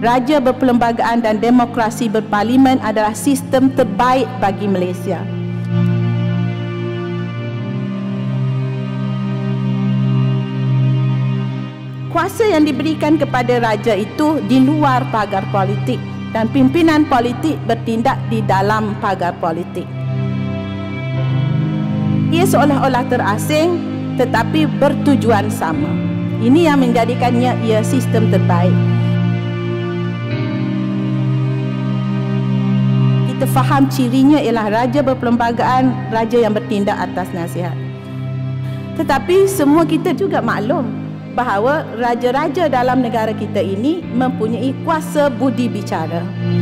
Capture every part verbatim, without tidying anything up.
raja berperlembagaan dan demokrasi berparlimen adalah sistem terbaik bagi Malaysia. Kuasa yang diberikan kepada raja itu di luar pagar politik dan pimpinan politik bertindak di dalam pagar politik. Ia seolah-olah terasing tetapi bertujuan sama. Ini yang menjadikannya ia sistem terbaik. Kita faham cirinya ialah raja berperlembagaan, raja yang bertindak atas nasihat. Tetapi semua kita juga maklum bahawa raja-raja dalam negara kita ini mempunyai kuasa budi bicara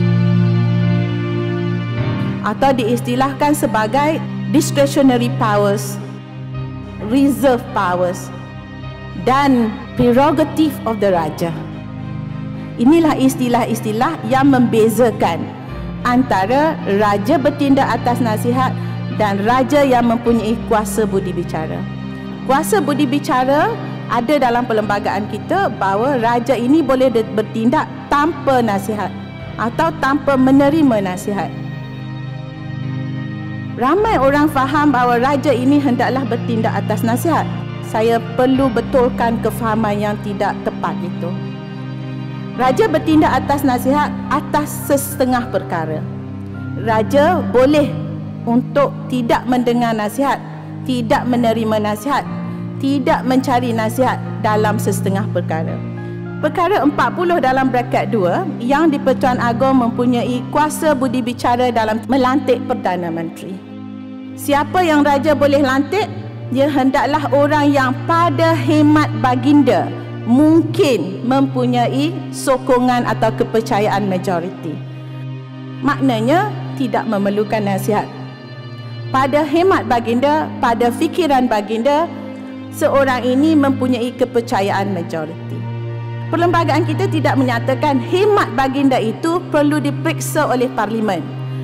atau diistilahkan sebagai discretionary powers, reserve powers dan prerogative of the raja. Inilah istilah-istilah yang membezakan antara raja bertindak atas nasihat dan raja yang mempunyai kuasa budi bicara. Kuasa budi bicara ada dalam perlembagaan kita bahawa raja ini boleh bertindak tanpa nasihat atau tanpa menerima nasihat. Ramai orang faham bahawa raja ini hendaklah bertindak atas nasihat. Saya perlu betulkan kefahaman yang tidak tepat itu. Raja bertindak atas nasihat atas sesetengah perkara. Raja boleh untuk tidak mendengar nasihat, tidak menerima nasihat, tidak mencari nasihat dalam sesetengah perkara. Perkara empat puluh dalam braket dua, yang di-Pertuan Agong mempunyai kuasa budi bicara dalam melantik Perdana Menteri. Siapa yang raja boleh lantik? Dia hendaklah orang yang pada hemat baginda mungkin mempunyai sokongan atau kepercayaan majoriti. Maknanya tidak memerlukan nasihat. Pada hemat baginda, pada fikiran baginda, seorang ini mempunyai kepercayaan majoriti. Perlembagaan kita tidak menyatakan hemat baginda itu perlu diperiksa oleh parlimen.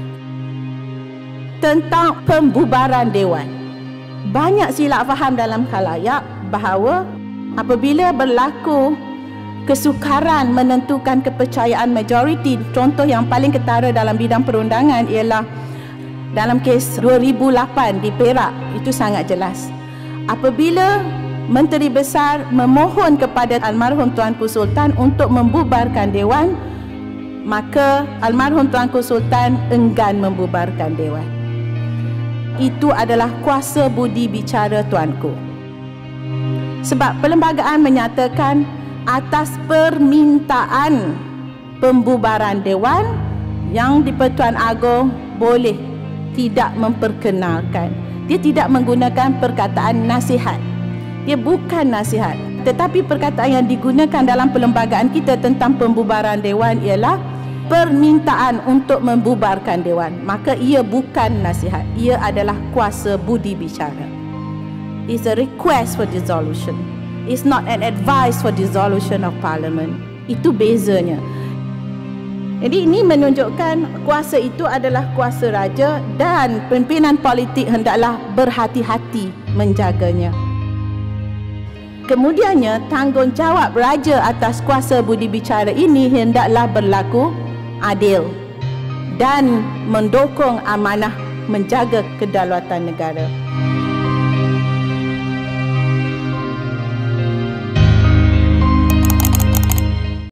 Tentang pembubaran dewan, banyak silap faham dalam khalayak bahawa apabila berlaku kesukaran menentukan kepercayaan majoriti, contoh yang paling ketara dalam bidang perundangan ialah dalam kes dua ribu lapan di Perak, itu sangat jelas. Apabila Menteri Besar memohon kepada almarhum Tuanku Sultan untuk membubarkan dewan, maka almarhum Tuanku Sultan enggan membubarkan dewan. Itu adalah kuasa budi bicara Tuanku. Sebab perlembagaan menyatakan atas permintaan pembubaran dewan, yang di-Pertuan Agong boleh tidak memperkenalkan. Dia tidak menggunakan perkataan nasihat. Dia bukan nasihat. Tetapi perkataan yang digunakan dalam perlembagaan kita tentang pembubaran dewan ialah permintaan untuk membubarkan dewan. Maka ia bukan nasihat. Ia adalah kuasa budi bicara. It's a request for dissolution. It's not an advice for dissolution of parliament. Itu bezanya. Jadi ini menunjukkan kuasa itu adalah kuasa raja dan pimpinan politik hendaklah berhati-hati menjaganya. Kemudiannya, tanggungjawab raja atas kuasa budi bicara ini hendaklah berlaku adil dan mendukung amanah menjaga kedaulatan negara.